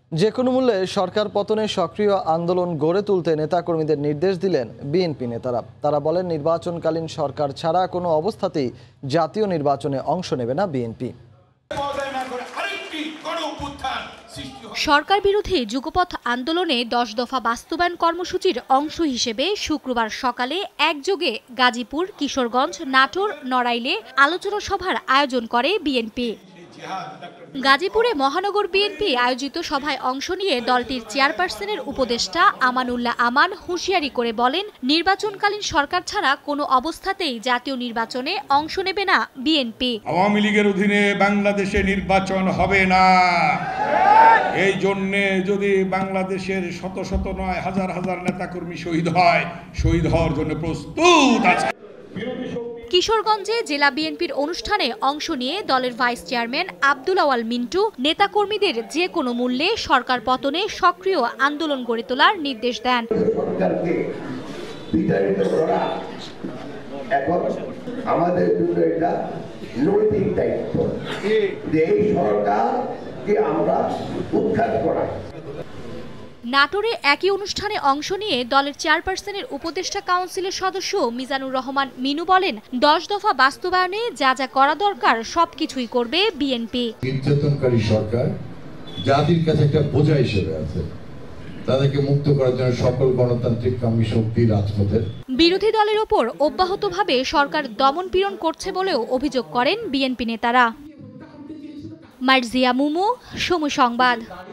যে কোনো মূল্যে সরকার পতনে সক্রিয় আন্দোলন গড়ে তুলতে নেতাকর্মীদের নির্দেশ দিলেন বিএনপি নেতারা। তারা বলেন, নির্বাচনকালীন সরকার ছাড়া কোনো অবস্থাতেই জাতীয় নির্বাচনে অংশ নেবে না বিএনপি। সরকার বিরোধী যুগপথ আন্দোলনে 10 দফা বাস্তবায়ন কর্মসূচির অংশ হিসেবে শুক্রবার সকালে একযোগে গাজীপুর, কিশোরগঞ্জ, নাটোর, নড়াইলে আলোচনা সভার আয়োজন করে বিএনপি। গাজীপুরে মহানগর বিএনপি আয়োজিত সভায় অংশ নিয়ে দলটির চেয়ারপারসনের উপদেষ্টা আমানুল্লাহ আমান হুঁশিয়ারি করে বলেন, নির্বাচনকালীন সরকার ছাড়া কোনো অবস্থাতেই জাতীয় নির্বাচনে অংশ নেবে না বিএনপি। আওয়ামী লীগের অধীনে বাংলাদেশে নির্বাচন হবে না। এই জন্যে যদি বাংলাদেশের শত শত নয় হাজার হাজার নেতাকর্মী শহীদ হয়, শহীদ হওয়ার জন্য প্রস্তুত আছে। কিশোরগঞ্জে জেলা বিএনপির অনুষ্ঠানে অংশ নিয়ে দলের ভাইস চেয়ারম্যান আব্দুল আওয়াল মিন্টু নেতাকর্মীদের যে কোনো মূল্যে সরকার পতনে সক্রিয় আন্দোলন গড়ে তোলার নির্দেশ দেন। আমাদের জন্য এটা নৈতিক দায়িত্ব যে এই সরকারকে আমরা উৎখাত করা। নাটোরে একই অনুষ্ঠানে অংশ নিয়ে দলের চেয়ারপারসনের উপদেষ্টা কাউন্সিলের সদস্য মিজানুর রহমান মিনু বলেন, 10 দফা বাস্তবায়নে যা যা করা দরকার সবকিছুই করবে বিএনপি। নির্যাতনকারী সরকার জাতির কাছে একটা বোঝা হিসেবে আছে, তাদেরকে মুক্ত করার জন্য সকল গণতান্ত্রিক কামী শক্তি রাজপথের। বিরোধী দলের ওপর অব্যাহতভাবে সরকার দমন-পীড়ন করছে বলেও অভিযোগ করেন বিএনপি নেতারা। মার্জিয়া মুমু, সময় সংবাদ।